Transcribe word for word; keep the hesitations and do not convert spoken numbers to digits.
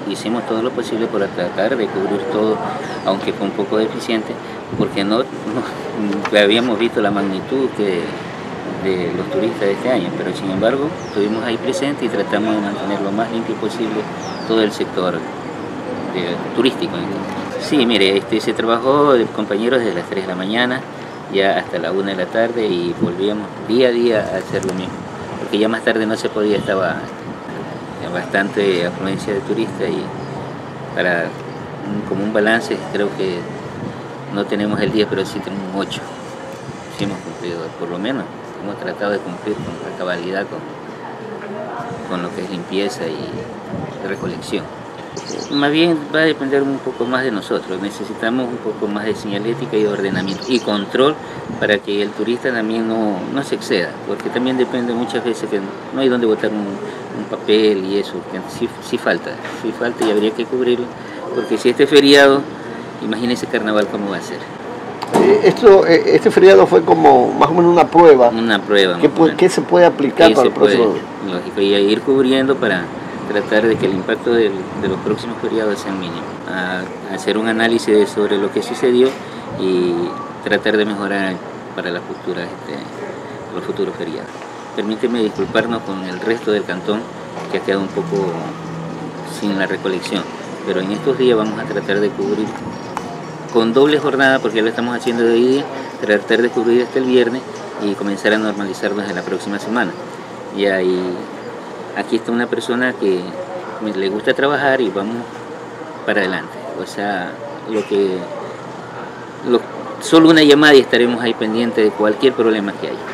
hicimos todo lo posible por tratar de cubrir todo, aunque fue un poco deficiente, porque no, no habíamos visto la magnitud que, de los turistas de este año, pero sin embargo estuvimos ahí presentes y tratamos de mantener lo más limpio posible todo el sector de, turístico. Sí, mire, este, se trabajó de compañeros desde las tres de la mañana ya hasta la una de la tarde y volvíamos día a día a hacer lo mismo, porque ya más tarde no se podía, estaba bastante afluencia de turistas y para un, como un balance creo que no tenemos el día, pero sí tenemos ocho. Sí hemos cumplido, por lo menos hemos tratado de cumplir con la cabalidad con, con lo que es limpieza y recolección. Más bien va a depender un poco más de nosotros, necesitamos un poco más de señalética y ordenamiento y control para que el turista también no, no se exceda, porque también depende muchas veces que no hay donde botar un, un papel y eso, que sí, sí falta, sí falta y habría que cubrirlo, porque si este feriado, imagínense carnaval cómo va a ser. Esto, este feriado fue como más o menos una prueba. Una prueba. ¿Qué, ¿qué se puede aplicar para el próximo? Lógico, y ir cubriendo para tratar de que el impacto de, de los próximos feriados sea mínimo. A, a hacer un análisis sobre lo que sucedió y tratar de mejorar para la futura, este, los futuros feriados. Permíteme disculparnos con el resto del cantón que ha quedado un poco sin la recolección, pero en estos días vamos a tratar de cubrir con doble jornada, porque ya lo estamos haciendo de hoy día, tratar de cubrir hasta el viernes y comenzar a normalizarnos en la próxima semana. Y ahí, aquí está una persona que le gusta trabajar y vamos para adelante. O sea, lo que, lo, solo una llamada y estaremos ahí pendientes de cualquier problema que haya.